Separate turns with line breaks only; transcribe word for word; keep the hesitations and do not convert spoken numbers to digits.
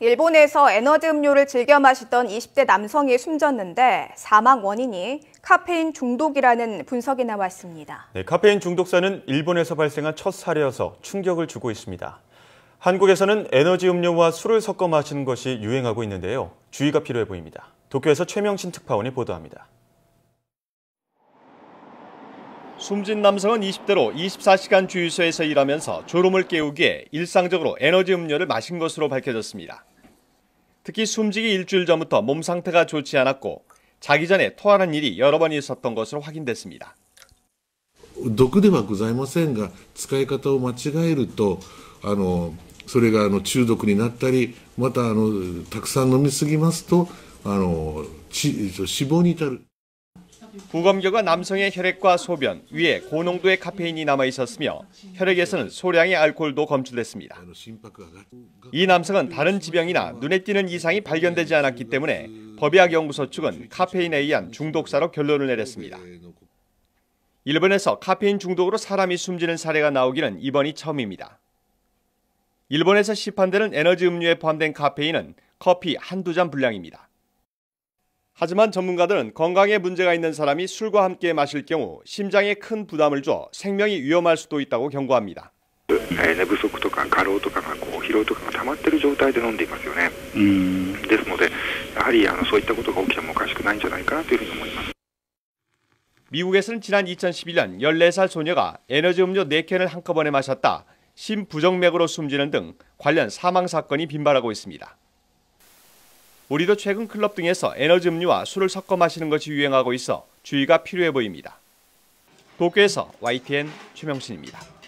일본에서 에너지 음료를 즐겨 마시던 이십 대 남성이 숨졌는데 사망 원인이 카페인 중독이라는 분석이 나왔습니다.
네, 카페인 중독사는 일본에서 발생한 첫 사례여서 충격을 주고 있습니다. 한국에서는 에너지 음료와 술을 섞어 마시는 것이 유행하고 있는데요. 주의가 필요해 보입니다. 도쿄에서 최명신 특파원이 보도합니다.
숨진 남성은 이십 대로 이십사 시간 주유소에서 일하면서 졸음을 깨우기에 일상적으로 에너지 음료를 마신 것으로 밝혀졌습니다. 특히 숨지기 일주일 전부터 몸 상태가 좋지 않았고 자기 전에 토하는 일이 여러 번 있었던 것으로 확인됐습니다.
毒ではございませんが、使い方を間違えると、あのそれがあの中毒になったり、またあのたくさん飲みすぎますと、あの死亡に至る。
부검 결과 남성의 혈액과 소변, 위에 고농도의 카페인이 남아 있었으며 혈액에서는 소량의 알코올도 검출됐습니다. 이 남성은 다른 지병이나 눈에 띄는 이상이 발견되지 않았기 때문에 법의학연구소 측은 카페인에 의한 중독사로 결론을 내렸습니다. 일본에서 카페인 중독으로 사람이 숨지는 사례가 나오기는 이번이 처음입니다. 일본에서 시판되는 에너지 음료에 포함된 카페인은 커피 한두 잔 분량입니다. 하지만 전문가들은 건강에 문제가 있는 사람이 술과 함께 마실 경우 심장에 큰 부담을 줘 생명이 위험할 수도 있다고 경고합니다.
寝不足とか過労とかがこう疲労とかが溜まっている状態で飲んでいますよね。ですので、やはりあのそういったことが起きてもおかしくないんじゃないかなというふうに思います。
미국에서는 지난 이천십일 년 열네 살 소녀가 에너지 음료 네 캔을 한꺼번에 마셨다 심부정맥으로 숨지는 등 관련 사망 사건이 빈발하고 있습니다. 우리도 최근 클럽 등에서 에너지 음료와 술을 섞어 마시는 것이 유행하고 있어 주의가 필요해 보입니다. 도쿄에서 와이티엔 최명신입니다.